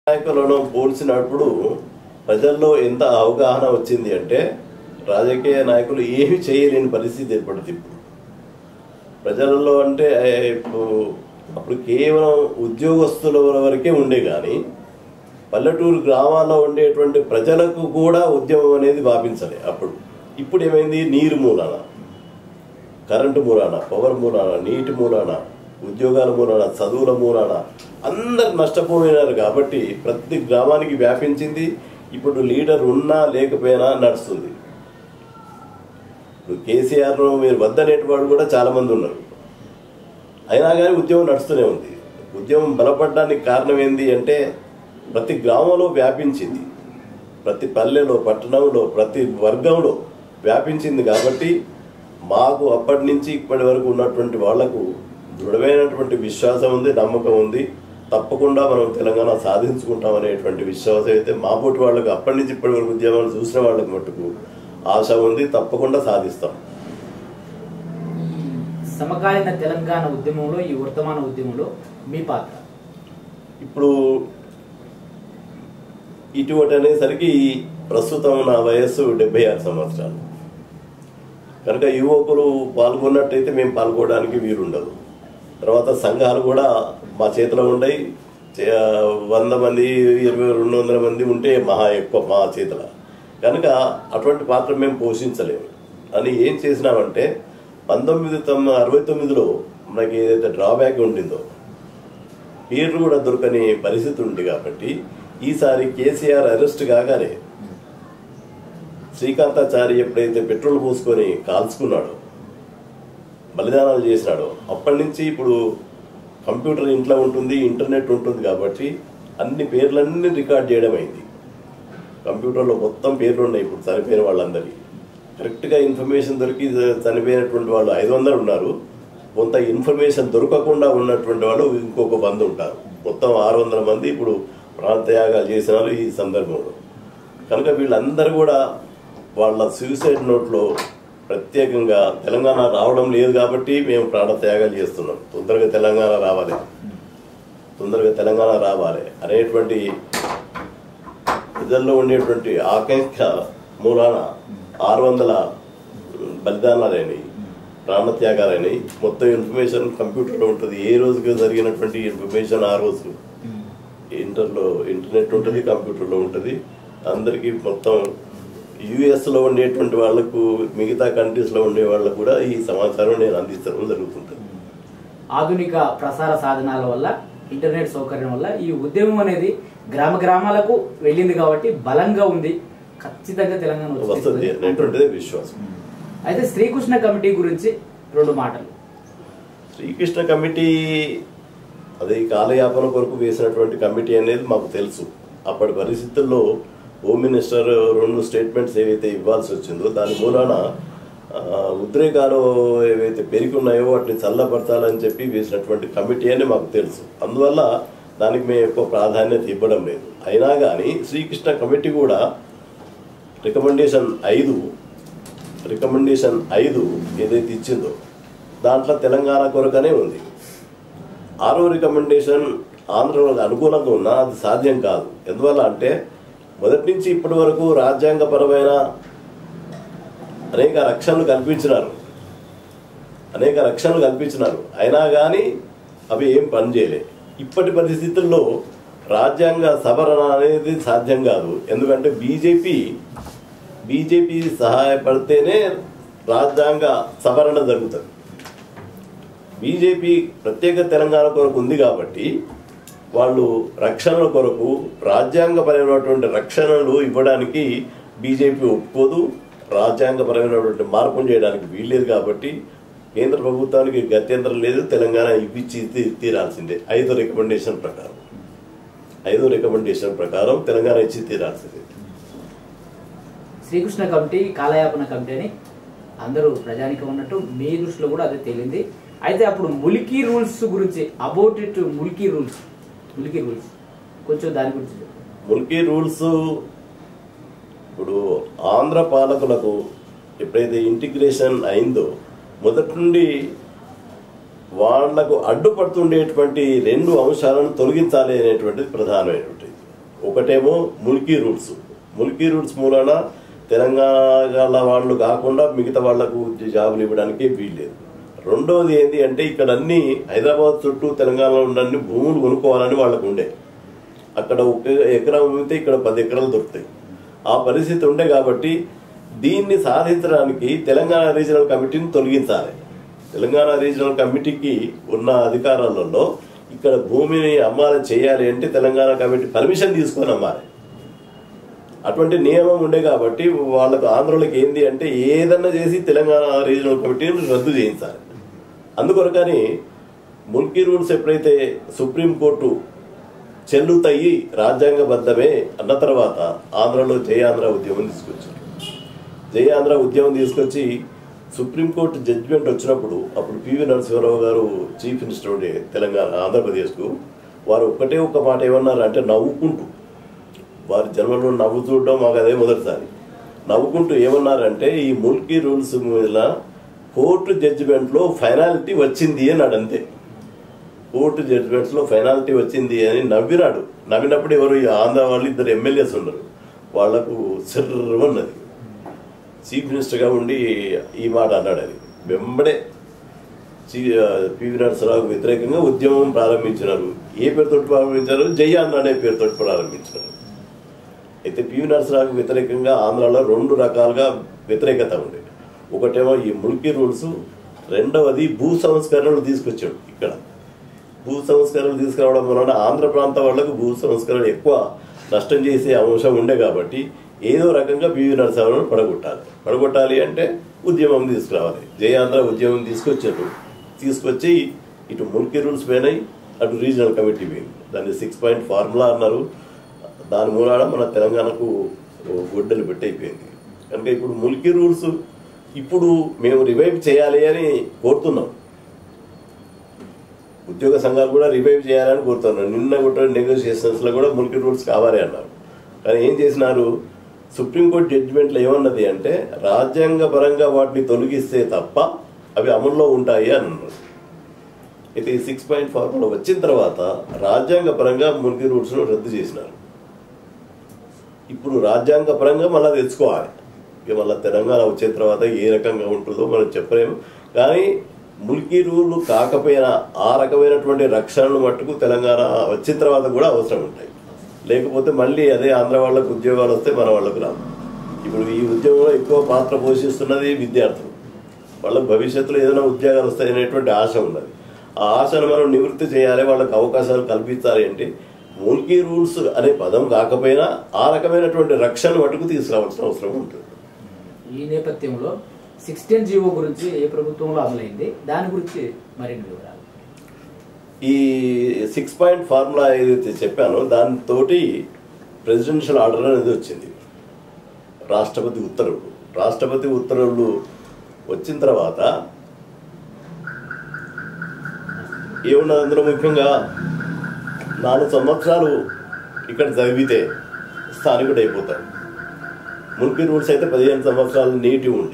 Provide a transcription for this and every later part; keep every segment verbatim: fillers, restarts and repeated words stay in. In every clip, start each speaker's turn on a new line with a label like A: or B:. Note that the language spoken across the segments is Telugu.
A: నాయకులను పోల్చినప్పుడు ప్రజల్లో ఎంత అవగాహన వచ్చింది అంటే రాజకీయ నాయకులు ఏమి చేయలేని పరిస్థితి ఏర్పడుతుంది. ఇప్పుడు ప్రజలలో అంటే ఇప్పుడు అప్పుడు కేవలం ఉద్యోగస్తుల వరకే ఉండే కానీ పల్లెటూరు గ్రామాల్లో ఉండేటువంటి ప్రజలకు కూడా ఉద్యమం అనేది భావించాలి. అప్పుడు ఇప్పుడు ఏమైంది, నీరు మూలాన, కరెంటు మూలాన, పవర్ మూలాన, నీటి మూలాన, ఉద్యోగాల మూలాన, చదువుల మూలాన అందరు నష్టపోయినారు. కాబట్టి ప్రతి గ్రామానికి వ్యాపించింది. ఇప్పుడు లీడర్ ఉన్నా లేకపోయినా నడుస్తుంది. ఇప్పుడు కేసీఆర్ మీరు వద్దనేటివాడు కూడా చాలా మంది ఉన్నారు, అయినా కానీ ఉద్యమం నడుస్తూనే ఉంది. ఉద్యమం బలపడడానికి కారణం ఏంది అంటే ప్రతి గ్రామంలో వ్యాపించింది, ప్రతి పల్లెలో, పట్టణంలో, ప్రతి వర్గంలో వ్యాపించింది. కాబట్టి మాకు అప్పటి నుంచి ఇప్పటి వరకు ఉన్నటువంటి వాళ్లకు దృఢమైనటువంటి విశ్వాసం ఉంది, నమ్మకం ఉంది. తప్పకుండా మనం తెలంగాణ సాధించుకుంటాం అనేటువంటి విశ్వాసం అయితే మా పోటీ వాళ్ళకు అప్పటి నుంచి ఇప్పటి వరకు ఉద్యమాలు చూసిన వాళ్ళకి మట్టుకు ఆశ ఉంది. తప్పకుండా సాధిస్తాం.
B: సమకాలీన తెలంగాణ ఉద్యమంలో, ఈ వర్తమాన ఉద్యమంలో మీ పాత్ర
A: ఇప్పుడు ఇటువంటి అనేసరికి ప్రస్తుతం నా వయస్సు డెబ్బై ఆరు సంవత్సరాలు కనుక యువకులు పాల్గొన్నట్టయితే మేము పాల్గొనడానికి వీలుండదు. తర్వాత సంఘాలు కూడా మా చేతిలో ఉండయి. వంద మంది ఇరవై రెండు వందల మంది ఉంటే మహా ఎక్కువ మా చేతిలో. కనుక అటువంటి పాత్ర మేము పోషించలేము అని ఏం చేసినామంటే పంతొమ్మిది తొమ్మిది అరవై తొమ్మిదిలో మనకి ఏదైతే డ్రాబ్యాక్ ఉండిందో పేర్లు కూడా దొరకని పరిస్థితి ఉంది. కాబట్టి ఈసారి కేసీఆర్ అరెస్ట్ కాగానే శ్రీకాంతాచారి ఎప్పుడైతే పెట్రోల్ పోసుకొని కాల్చుకున్నాడో, బలిదానాలు చేసినాడో, అప్పటి నుంచి ఇప్పుడు కంప్యూటర్ ఇంట్లో ఉంటుంది, ఇంటర్నెట్ ఉంటుంది. కాబట్టి అన్ని పేర్లన్నీ రికార్డ్ చేయడం అయింది. కంప్యూటర్లో మొత్తం పేర్లు ఉన్నాయి. ఇప్పుడు చనిపోయిన వాళ్ళందరికీ కరెక్ట్గా ఇన్ఫర్మేషన్ దొరికి చనిపోయినటువంటి వాళ్ళు ఐదు వందలు ఉన్నారు. కొంత ఇన్ఫర్మేషన్ దొరకకుండా ఉన్నటువంటి వాళ్ళు ఇంకొక వంద ఉంటారు. మొత్తం ఆరు వందల మంది ఇప్పుడు ప్రాణత్యాగాలు చేసిన వాళ్ళు ఈ సందర్భంలో. కనుక వీళ్ళందరూ కూడా వాళ్ళ సూసైడ్ నోట్లో ప్రత్యేకంగా తెలంగాణ రావడం లేదు కాబట్టి మేము ప్రాణత్యాగాలు చేస్తున్నాం. తొందరగా తెలంగాణ రావాలి, తొందరగా తెలంగాణ రావాలి అనేటువంటి ప్రజల్లో ఉండేటువంటి ఆకాంక్ష మూలాన ఆరు వందల బలిదానాలైనవి, ప్రాణత్యాగాలైనవి. మొత్తం ఇన్ఫర్మేషన్ కంప్యూటర్లో ఉంటుంది. ఏ రోజుకి జరిగినటువంటి ఇన్ఫర్మేషన్ ఆ రోజు ఇంటర్లో ఇంటర్నెట్ ఉంటుంది, కంప్యూటర్లో ఉంటుంది. అందరికీ మొత్తం యూఎస్లో ఉండేటువంటి వాళ్లకు, మిగతా కంట్రీస్లో ఉండే వాళ్ళకు కూడా ఈ సమాచారం నేను అందించడం జరుగుతుంటుంది.
B: ఆధునిక ప్రసార సాధనాల వల్ల, ఇంటర్నెట్ సౌకర్యం వల్ల ఈ ఉద్యమం అనేది గ్రామ గ్రామాలకు వెళ్ళింది కాబట్టి బలంగా ఉంది. ఖచ్చితంగా తెలంగాణ
A: వస్తుంది అనేటువంటిదే విశ్వాసం.
B: అయితే శ్రీకృష్ణ కమిటీ గురించి రెండు మాటలు.
A: శ్రీకృష్ణ కమిటీ అది కాలయాపన కొరకు వేసినటువంటి కమిటీ అనేది మాకు తెలుసు. అప్పటి పరిస్థితుల్లో హోమ్ మినిస్టర్ రెండు స్టేట్మెంట్స్ ఏవైతే ఇవ్వాల్సి వచ్చిందో దాని మూలాన ఉద్రేకాలు ఏవైతే పెరిగిన్నాయో వాటిని చల్లపరచాలని చెప్పి వేసినటువంటి కమిటీ అని మాకు తెలుసు. అందువల్ల దానికి మేము ఎక్కువ ప్రాధాన్యత ఇవ్వడం లేదు. అయినా కానీ శ్రీకృష్ణ కమిటీ కూడా రికమెండేషన్ ఐదు రికమెండేషన్ ఐదు ఏదైతే ఇచ్చిందో దాంట్లో తెలంగాణ కొరకనే ఉంది. ఆరో రికమెండేషన్ ఆంధ్రలో అనుకూలంగా ఉన్నా అది సాధ్యం కాదు. ఎందువల్ల అంటే మొదటి నుంచి ఇప్పటి వరకు రాజ్యాంగపరమైన అనేక రక్షణలు కల్పించినారు అనేక రక్షణలు కల్పించినారు అయినా కానీ అవి ఏం పనిచేయలే. ఇప్పటి పరిస్థితుల్లో రాజ్యాంగ సవరణ అనేది సాధ్యం కాదు. ఎందుకంటే బీజేపీ బీజేపీ సహాయపడితేనే రాజ్యాంగ సవరణ జరుగుతుంది. బీజేపీ ప్రత్యేక తెలంగాణ కొరకు ఉంది కాబట్టి వాళ్ళు రక్షణల కొరకు రాజ్యాంగపరమైనటువంటి రక్షణలు ఇవ్వడానికి బీజేపీ ఒప్పుకోదు. రాజ్యాంగపరమైనటువంటి మార్పులు చేయడానికి వీల్లేదు. కాబట్టి కేంద్ర ప్రభుత్వానికి గత్యంతరం లేదు, తెలంగాణ ఇప్పించి తీరాల్సిందే. ఐదో రికమెండేషన్ ప్రకారం ఐదో రికమెండేషన్ ప్రకారం తెలంగాణ ఇచ్చి తీరాల్సిందే.
B: శ్రీకృష్ణ కమిటీ కాలయాపన కమిటీ అని అందరూ ప్రజానికి ఉన్నట్టు మీ దృష్టిలో కూడా అదే తేలింది. అయితే అప్పుడు ములికీ రూల్స్ గురించి, about it Mulki rules Mulki rules కొంచెం దాని గురించి.
A: ములికీ రూల్స్ ఇప్పుడు ఆంధ్ర పాలకులకు ఎప్పుడైతే ఇంటిగ్రేషన్ అయిందో మొదటి నుండి వాళ్లకు అడ్డుపడుతుండేటువంటి రెండు అంశాలను తొలగించాలి అనేటువంటిది ప్రధానమైనటువంటిది. ఒకటేమో ముల్కీ రూల్స్. ముల్కీ రూల్స్ మూలన తెలంగాణ వాళ్ళు కాకుండా మిగతా వాళ్లకు జాబులు ఇవ్వడానికి వీల్లేదు. రెండవది ఏంటి అంటే ఇక్కడ అన్ని హైదరాబాద్ చుట్టూ తెలంగాణలో ఉన్న భూములు కొనుక్కోవాలని వాళ్ళకు ఉండే. అక్కడ ఒక ఎకరం అమ్మితే ఇక్కడ పది ఎకరాలు దొరుకుతాయి. ఆ పరిస్థితి ఉండే కాబట్టి దీన్ని సాధించడానికి తెలంగాణ రీజనల్ కమిటీని తొలగించాలి. తెలంగాణ రీజనల్ కమిటీకి ఉన్న అధికారాలలో ఇక్కడ భూమిని అమ్మాలి చేయాలి అంటే తెలంగాణ కమిటీ పర్మిషన్ తీసుకొని అమ్మాలి. అటువంటి నియమం ఉండే కాబట్టి వాళ్ళకు ఆంధ్రులకు ఏంది అంటే ఏదన్నా చేసి తెలంగాణ రీజనల్ కమిటీని రద్దు చేయించాలి. అందుకొరకని ముల్కీ రూల్స్ ఎప్పుడైతే సుప్రీంకోర్టు చెల్లుతాయి రాజ్యాంగబద్ధమే అన్న తర్వాత ఆంధ్రలో జయాంధ్ర ఉద్యమం తీసుకొచ్చారు. జయాంధ్ర ఉద్యమం తీసుకొచ్చి సుప్రీంకోర్టు జడ్జిమెంట్ వచ్చినప్పుడు అప్పుడు పివి నరసింహారావు గారు చీఫ్ మినిస్టర్ ఉండే తెలంగాణ ఆంధ్రప్రదేశ్కు, వారు ఒక్కటే ఒక్క మాట ఏమన్నారు అంటే నవ్వుకుంటూ, వారి జన్మలో నవ్వు చూడడం మాకు అదే మొదటిసారి, నవ్వుకుంటూ ఏమన్నారంటే ఈ ముల్కీ రూల్స్ మీద కోర్టు జడ్జిమెంట్లో ఫైనాలిటీ వచ్చింది అన్నాడు. అంతే, కోర్టు జడ్జిమెంట్స్లో ఫైనాలిటీ వచ్చింది అని నవ్వినాడు. నవ్వినప్పుడు ఎవరు ఈ ఆంధ్ర వాళ్ళు ఇద్దరు ఎమ్మెల్యేస్ ఉన్నారు, వాళ్లకు సిర్రమన్నది. చీఫ్ మినిస్టర్గా ఉండి ఈ మాట అన్నాడు. అది వెంబడే పివి నరసింహారావుకు వ్యతిరేకంగా ఉద్యమం ప్రారంభించినారు. ఏ పేరుతో ప్రారంభించారు? జయాంధ్ర అనే పేరుతో ప్రారంభించినారు. అయితే పివి నరసింహారావుకు వ్యతిరేకంగా ఆంధ్రాలో రెండు రకాలుగా వ్యతిరేకత ఉంది. ఒకటేమో ఈ ముల్కీ రూల్స్, రెండవది భూ సంస్కరణలు తీసుకొచ్చాడు. ఇక్కడ భూ సంస్కరణలు తీసుకురావడం వలన ఆంధ్ర ప్రాంత వాళ్లకు భూ సంస్కరణ ఎక్కువ నష్టం చేసే అంశం ఉండే కాబట్టి ఏదో రకంగా పివి నరసింహారావును పడగొట్టాలి. పడగొట్టాలి అంటే ఉద్యమం తీసుకురావాలి. జయాంధ్ర ఉద్యమం తీసుకొచ్చారు. తీసుకొచ్చి ఇటు ముల్కీ రూల్స్ పోయినాయి, అటు రీజనల్ కమిటీ పోయింది. దాన్ని సిక్స్ పాయింట్ ఫార్ములా అన్నారు. దాని మూలాన మన తెలంగాణకు గొడ్డలు పెట్టయిపోయింది. కనుక ఇప్పుడు ముల్కీ రూల్స్ ఇప్పుడు మేము రివైవ్ చేయాలి అని కోరుతున్నాం. ఉద్యోగ సంఘాలు కూడా రివైవ్ చేయాలని కోరుతున్నారు. నిన్న కూడా నెగోషియేషన్స్ లో కూడా ముల్కీ రూల్స్ కావాలి అన్నారు. కానీ ఏం చేసినారు? సుప్రీంకోర్టు జడ్జిమెంట్లో ఏమన్నది అంటే రాజ్యాంగ పరంగా వాటిని తొలగిస్తే తప్ప అవి అమల్లో ఉంటాయి అని అన్నారు. అయితే ఈ సిక్స్ పాయింట్ ఫార్ములా వచ్చిన తర్వాత రాజ్యాంగ పరంగా ముల్కీ రూల్స్ ను రద్దు చేసినారు. ఇప్పుడు రాజ్యాంగ పరంగా మళ్ళీ తెచ్చుకోవాలి. ఇక మళ్ళీ తెలంగాణ వచ్చిన తర్వాత ఏ రకంగా ఉంటుందో మనం చెప్పలేము. కానీ ముల్కీ రూల్ కాకపోయినా ఆ రకమైనటువంటి రక్షణను మట్టుకు తెలంగాణ వచ్చిన తర్వాత కూడా అవసరం ఉంటాయి. లేకపోతే మళ్ళీ అదే ఆంధ్ర వాళ్ళకు ఉద్యోగాలు వస్తే మన వాళ్ళకు రాదు. ఇప్పుడు ఈ ఉద్యోగంలో ఎక్కువ పాత్ర పోషిస్తున్నది విద్యార్థులు. వాళ్ళకు భవిష్యత్తులో ఏదైనా ఉద్యోగాలు వస్తాయనేటువంటి ఆశ ఉన్నది. ఆ ఆశను మనం నివృత్తి చేయాలి, వాళ్ళకి అవకాశాలు కల్పించాలి అంటే ముల్కీ రూల్స్ అనే పదం కాకపోయినా ఆ రకమైనటువంటి రక్షణ మటుకు తీసుకురావాల్సిన అవసరం ఉంటుంది.
B: ఈ నేపథ్యంలో సిక్స్టీన్ జీవో గురించి ఏ ప్రభుత్వంలో అమలైంది, దాని గురించి మరిన్ని వివరాలు.
A: ఈ సిక్స్ పాయింట్ ఫార్ములా ఏదైతే చెప్పానో దానితో ప్రెసిడెన్షియల్ ఆర్డర్ అనేది వచ్చింది. రాష్ట్రపతి ఉత్తర్వులు రాష్ట్రపతి ఉత్తర్వులు వచ్చిన తర్వాత ఏమున్నది అందులో ముఖ్యంగా నాలుగు సంవత్సరాలు ఇక్కడ చదివితే స్థానికుడు అయిపోతాడు. ముల్కీ రూల్స్ అయితే పదిహేను సంవత్సరాలు నేటివ్ ఉండే,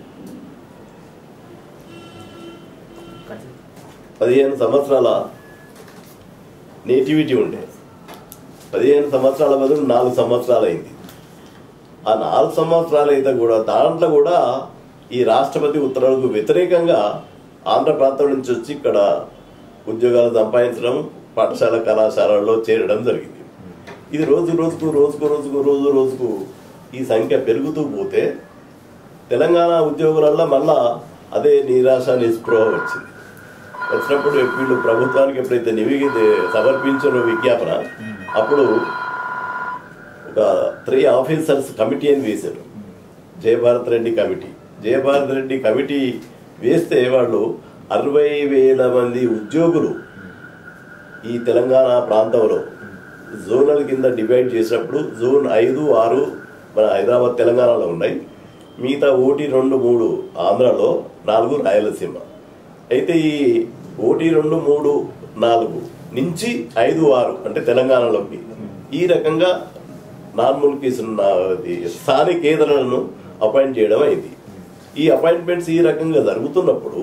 A: పదిహేను సంవత్సరాల నేటివిటీ ఉండే. పదిహేను సంవత్సరాల బదులు నాలుగు సంవత్సరాలు అయింది. ఆ నాలుగు సంవత్సరాలు అయితే కూడా దాంట్లో కూడా ఈ రాష్ట్రపతి ఉత్తర్వులకు వ్యతిరేకంగా ఆంధ్ర ప్రాంతం నుంచి వచ్చి ఇక్కడ ఉద్యోగాలు సంపాదించడం, పాఠశాల కళాశాలల్లో చేరడం జరిగింది. ఇది రోజు రోజుకు రోజుకు రోజుకు రోజు రోజుకు ఈ సంఖ్య పెరుగుతూ పోతే తెలంగాణ ఉద్యోగులలో మళ్ళా అదే నిరాశ నిస్పృహ వచ్చింది. వచ్చినప్పుడు వీళ్ళు ప్రభుత్వానికి ఎప్పుడైతే నివిగి సమర్పించిన విజ్ఞాపన అప్పుడు ఒక త్రీ ఆఫీసర్స్ కమిటీ అని వేశారు. జయభారత్ రెడ్డి కమిటీ జయభారత్ రెడ్డి కమిటీ వేస్తే వాళ్ళు అరవై వేల మంది ఉద్యోగులు ఈ తెలంగాణ ప్రాంతంలో జోనల్ కింద డివైడ్ చేసినప్పుడు జోన్ ఐదు ఆరు మన హైదరాబాద్ తెలంగాణలో ఉన్నాయి, మిగతా ఒకటి రెండు మూడు ఆంధ్రాలో, నాలుగు రాయలసీమ. అయితే ఈ ఒకటి రెండు మూడు నాలుగు నుంచి ఐదు ఆరు అంటే తెలంగాణలోకి ఈ రకంగా నార్మల్కి స్థానికేతరులను అపాయింట్ చేయడం అయింది. ఈ అపాయింట్మెంట్స్ ఈ రకంగా జరుగుతున్నప్పుడు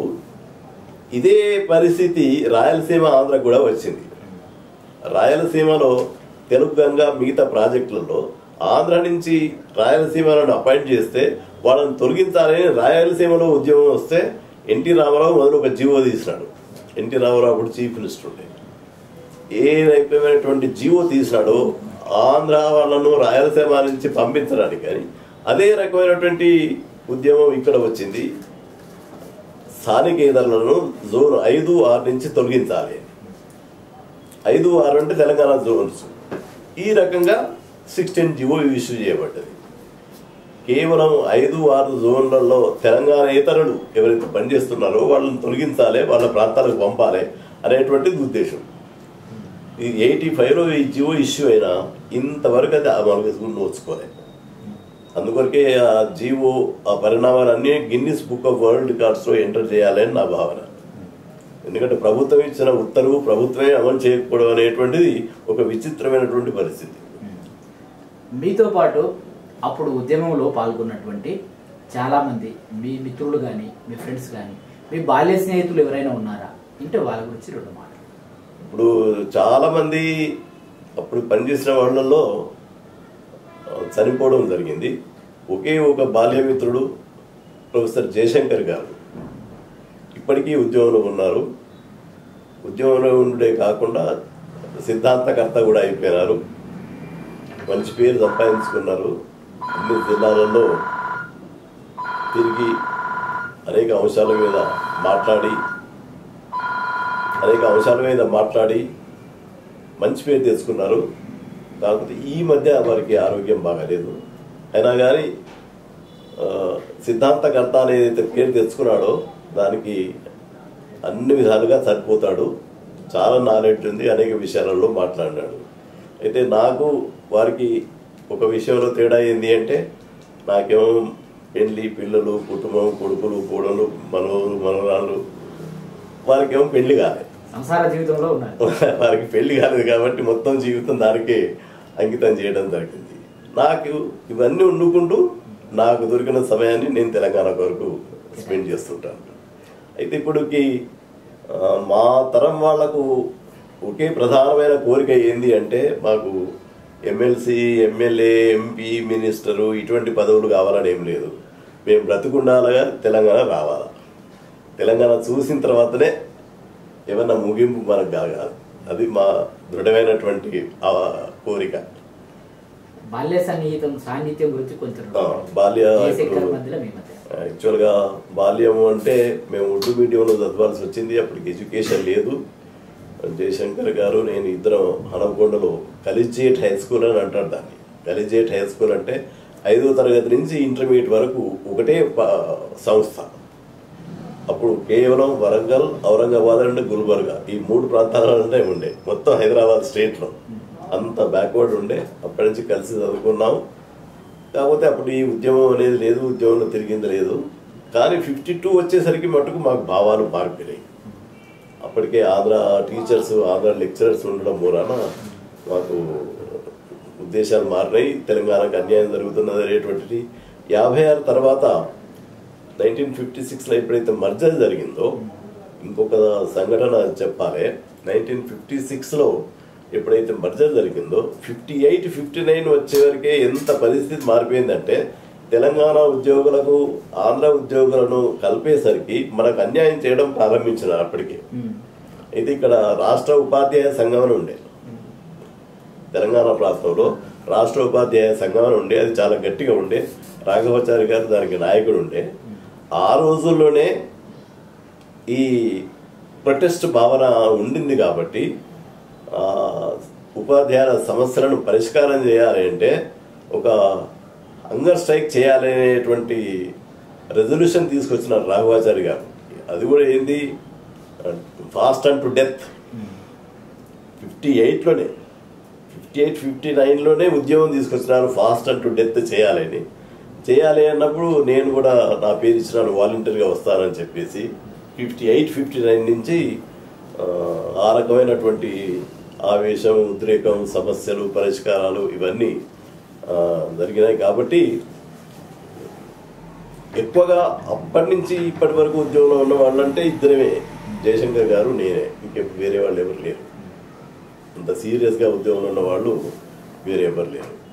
A: ఇదే పరిస్థితి రాయలసీమ ఆంధ్రకు కూడా వచ్చింది. రాయలసీమలో తెలుగంగ మిగతా ప్రాజెక్టులలో ఆంధ్ర నుంచి రాయలసీమలను అపాయింట్ చేస్తే వాళ్ళని తొలగించాలని రాయలసీమలో ఉద్యమం వస్తే ఎన్టీ రామారావు మొదలు ఒక జీవో తీసినాడు. ఎన్టీ రామారావు అప్పుడు చీఫ్ మినిస్టర్ ఉండే. ఏ రకమైనటువంటి జీవో తీసినాడో ఆంధ్ర వాళ్ళను రాయలసీమ నుంచి పంపించడానికి, కానీ అదే రకమైనటువంటి ఉద్యమం ఇక్కడ వచ్చింది. స్థానికేతరులను జోన్ ఐదు ఆరు నుంచి తొలగించాలి. ఐదు ఆరు అంటే తెలంగాణ జోన్స్. ఈ రకంగా సిక్స్టీన్ జీవో ఇష్యూ చేయబడ్డది. కేవలం ఐదు ఆరు జోన్లలో తెలంగాణ ఇతరులు ఎవరైతే పనిచేస్తున్నారో వాళ్ళని తొలగించాలి, వాళ్ళ ప్రాంతాలకు పంపాలి అనేటువంటిది ఉద్దేశం. ఈ ఎయిటీ ఫైవ్లో ఈ జీవో ఇష్యూ అయినా ఇంతవరకు అది అమలు నోచుకోలేదు. అందుకొరకే ఆ జీవో ఆ పరిణామాలన్నీ గిన్నిస్ బుక్ ఆఫ్ వరల్డ్ రికార్డ్స్లో ఎంటర్ చేయాలని నా భావన. ఎందుకంటే ప్రభుత్వం ఇచ్చిన ఉత్తర్వు ప్రభుత్వమే అమలు చేయకపోవడం అనేటువంటిది ఒక విచిత్రమైనటువంటి పరిస్థితి.
B: మీతో పాటు అప్పుడు ఉద్యమంలో పాల్గొన్నటువంటి చాలామంది మీ మిత్రులు కానీ మీ ఫ్రెండ్స్ కానీ మీ బాల్య స్నేహితులు ఎవరైనా ఉన్నారా అంటే వాళ్ళ గురించి రెండు మాటలు.
A: ఇప్పుడు చాలామంది అప్పుడు పనిచేసిన వాళ్ళల్లో చనిపోవడం జరిగింది. ఒకే ఒక బాల్యమిత్రుడు ప్రొఫెసర్ జయశంకర్ గారు ఇప్పటికీ ఉద్యోగంలో ఉన్నారు. ఉద్యోగంలో ఉండే కాకుండా సిద్ధాంతకర్త కూడా అయిపోయినారు. మంచి పేరు సంపాదించుకున్నారు. అన్ని జిల్లాలలో తిరిగి అనేక అంశాల మీద మాట్లాడి అనేక అంశాల మీద మాట్లాడి మంచి పేరు తెచ్చుకున్నారు. కాకపోతే ఈ మధ్య వారికి ఆరోగ్యం బాగాలేదు. అయినా కానీ సిద్ధాంతకర్త అనేది పేరు తెచ్చుకున్నాడో దానికి అన్ని విధాలుగా సరిపోతాడు. చాలా నాలెడ్జ్ ఉంది, అనేక విషయాలలో మాట్లాడినాడు. అయితే నాకు వారికి ఒక విషయంలో తేడా ఏంది అంటే, నాకేమో పెళ్ళి, పిల్లలు, కుటుంబం, కొడుకులు, కోడలు, మనవలు, మనవరాళ్ళు, వారికేమో పెళ్లి కాలేదు.
B: సంసార జీవితంలో ఉన్నారు.
A: వారికి పెళ్లి కాలేదు కాబట్టి మొత్తం జీవితం దానికే అంకితం చేయడం జరిగింది. నాకు ఇవన్నీ వండుకుంటూ నాకు దొరికిన సమయాన్ని నేను తెలంగాణ వరకు స్పెండ్ చేస్తుంటాను. అయితే ఇప్పటికి మా తరం వాళ్లకు ఒకే ప్రధానమైన కోరిక ఏంది అంటే, మాకు ఎమ్మెల్సీ, ఎమ్మెల్యే, ఎంపీ, మినిస్టరు ఇటువంటి పదవులు కావాలని ఏం లేదు. మేము బ్రతుకుండాలగా తెలంగాణ రావాలా. తెలంగాణ చూసిన తర్వాతనే ఏమన్నా ముగింపు మనకు కాదు. అది మా దృఢమైనటువంటి కోరిక.
B: బాల్య సన్నిహితం సాన్నిధ్యం గురించి కొంచెం
A: బాల్య యాక్చువల్గా బాల్యం అంటే మేము ఉర్దూ మీడియంలో చదవాల్సి వచ్చింది. అప్పటికి ఎడ్యుకేషన్ లేదు. జయశంకర్ గారు నేను ఇద్దరం హనమకొండలో కలీజియేట్ హై స్కూల్ అని అంటారు దాన్ని. కలీజియేట్ హై స్కూల్ అంటే ఐదో తరగతి నుంచి ఇంటర్మీడియట్ వరకు ఒకటే సంస్థ. అప్పుడు కేవలం వరంగల్, ఔరంగాబాద్ అండ్ గుల్బర్గా ఈ మూడు ప్రాంతాలలోనే ఉండే. మొత్తం హైదరాబాద్ స్టేట్లో అంత బ్యాక్వర్డ్ ఉండే. అప్పటి నుంచి కలిసి చదువుకున్నాం. కాకపోతే అప్పుడు ఈ ఉద్యమం అనేది లేదు, ఉద్యమంలో తిరిగింది లేదు. కానీ ఫిఫ్టీ టూ వచ్చేసరికి మటుకు మాకు భావాలు మారిపోయాయి. అప్పటికే ఆంధ్ర టీచర్స్, ఆంధ్ర లెక్చరర్స్ ఉండడం మూలాన మాకు ఉద్దేశాలు మారినాయి. తెలంగాణకు అన్యాయం జరుగుతున్నది అనేటువంటిది యాభై ఆరు తర్వాత నైన్టీన్ ఫిఫ్టీ సిక్స్లో ఎప్పుడైతే మర్జర్ జరిగిందో, ఇంకొక సంఘటన చెప్పాలి. నైన్టీన్ ఫిఫ్టీ సిక్స్లో ఎప్పుడైతే మర్జర్ జరిగిందో ఫిఫ్టీ ఎయిట్ ఫిఫ్టీ నైన్ వచ్చేవరకే ఎంత పరిస్థితి మారిపోయిందంటే, తెలంగాణ ఉద్యోగులకు ఆంధ్ర ఉద్యోగులను కలిపేసరికి మనకు అన్యాయం చేయడం ప్రారంభించినారు అప్పటికే. అయితే ఇక్కడ రాష్ట్ర ఉపాధ్యాయ సంఘం అని ఉండే, తెలంగాణ ప్రాంతంలో రాష్ట్ర ఉపాధ్యాయ సంఘం అని ఉండే. అది చాలా గట్టిగా ఉండే. రాఘవాచారి గారు దానికి నాయకుడు ఉండే. ఆ రోజుల్లోనే ఈ ప్రొటెస్ట్ భావన ఉండింది కాబట్టి ఉపాధ్యాయుల సమస్యలను పరిష్కారం చేయాలి అంటే ఒక హంగర్ స్ట్రైక్ చేయాలనేటువంటి రెజల్యూషన్ తీసుకొచ్చినారు రాఘవాచారి గారు. అది కూడా ఏంది, fast and to death. Fifty ఎయిట్లోనే ఫిఫ్టీ ఎయిట్ ఫిఫ్టీ నైన్లోనే ఉద్యమం తీసుకొచ్చినారు, ఫాస్ట్ అండ్ టు డెత్ చేయాలని. చేయాలి అన్నప్పుడు నేను కూడా నా పేరు ఇచ్చినాను, వాలంటీర్గా వస్తానని చెప్పేసి. ఫిఫ్టీ ఎయిట్ ఫిఫ్టీ నైన్ నుంచి ఆ రకమైనటువంటి ఆవేశం, ఉద్రేకం, సమస్యలు, పరిష్కారాలు ఇవన్నీ జరిగినాయి. కాబట్టి ఎక్కువగా అప్పటి నుంచి ఇప్పటి వరకు ఉద్యోగంలో ఉన్న వాళ్ళంటే ఇద్దరమే, జయశంకర్ గారు, నేనే. ఇంకెప్పుడు వేరే వాళ్ళు ఎవరు లేరు. అంత సీరియస్గా ఉద్యోగంలో ఉన్న వాళ్ళు వేరే ఎవరు లేరు.